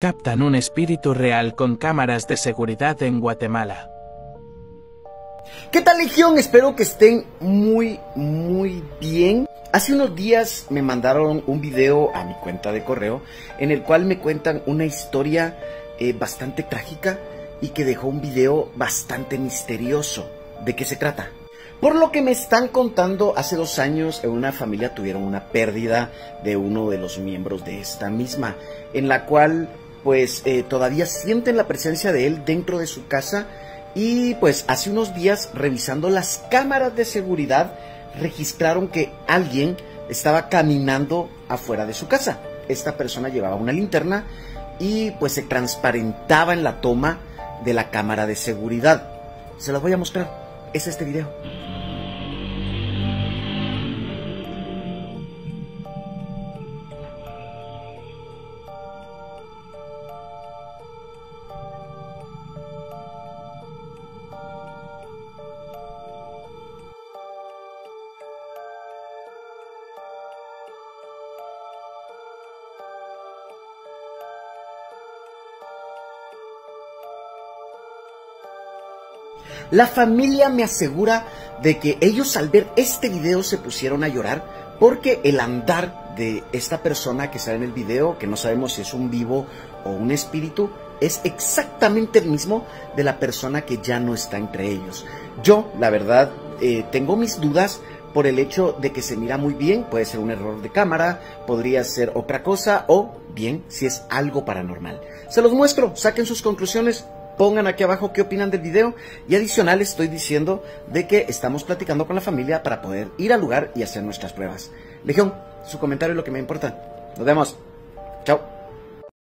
Captan un espíritu real con cámaras de seguridad en Guatemala. ¿Qué tal, Legión? Espero que estén muy bien. Hace unos días me mandaron un video a mi cuenta de correo en el cual me cuentan una historia bastante trágica y que dejó un video bastante misterioso. ¿De qué se trata? Por lo que me están contando, hace 2 años en una familia tuvieron una pérdida de uno de los miembros de esta misma, en la cual pues todavía sienten la presencia de él dentro de su casa. Y pues hace unos días, revisando las cámaras de seguridad, registraron que alguien estaba caminando afuera de su casa. Esta persona llevaba una linterna y pues se transparentaba en la toma de la cámara de seguridad. Se las voy a mostrar. Es este video. La familia me asegura de que ellos al ver este video se pusieron a llorar porque el andar de esta persona que sale en el video, que no sabemos si es un vivo o un espíritu, es exactamente el mismo de la persona que ya no está entre ellos. Yo, la verdad, tengo mis dudas por el hecho de que se mira muy bien. Puede ser un error de cámara, podría ser otra cosa o bien si es algo paranormal. Se los muestro, saquen sus conclusiones. Pongan aquí abajo qué opinan del video y adicional estoy diciendo de que estamos platicando con la familia para poder ir al lugar y hacer nuestras pruebas. Legión, su comentario es lo que me importa. Nos vemos. Chao.